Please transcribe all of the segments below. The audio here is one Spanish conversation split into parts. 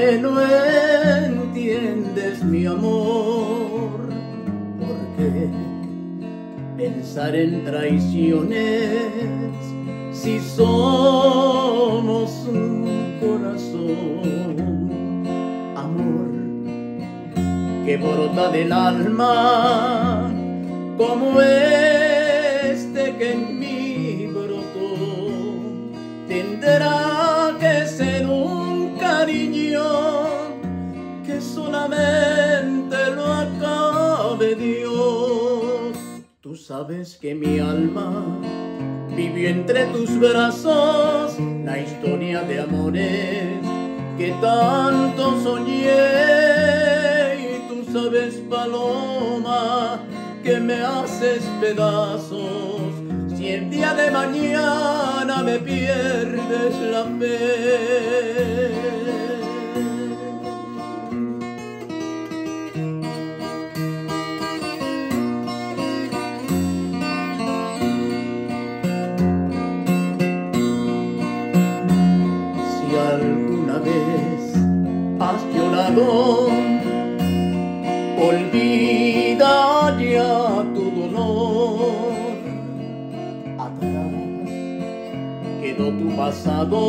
que no entiendes mi amor. ¿Por qué pensar en traiciones si somos un corazón? Amor que brota del alma como este que en mí brotó, tendrá que ser un cariño que solamente lo acabe Dios. Tú sabes que mi alma vivió entre tus brazos la historia de amores que tanto soñé, y tú sabes, paloma, que me haces pedazos si el día de mañana me pierdes la fe. Si alguna vez has llorado, olvida ya tu dolor. Atrás quedó tu pasado,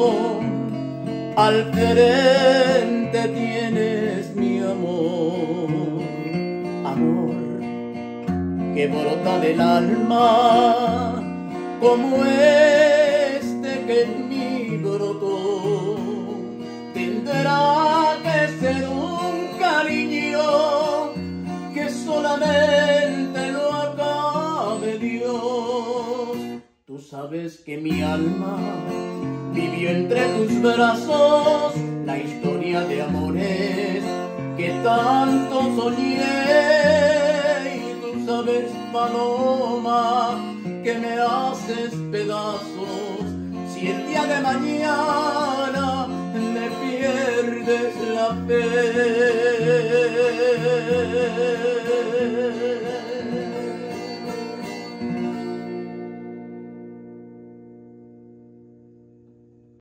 al frente tienes mi amor. Amor que brota del alma como este que en mí brotó, tendrá que ser un cariño que solamente lo acabe Dios. Tú sabes que mi alma vivió entre tus brazos la historia de amores que tanto soñé, y tú sabes, paloma, que me haces pedazos si el día de mañana me pierdes la fe.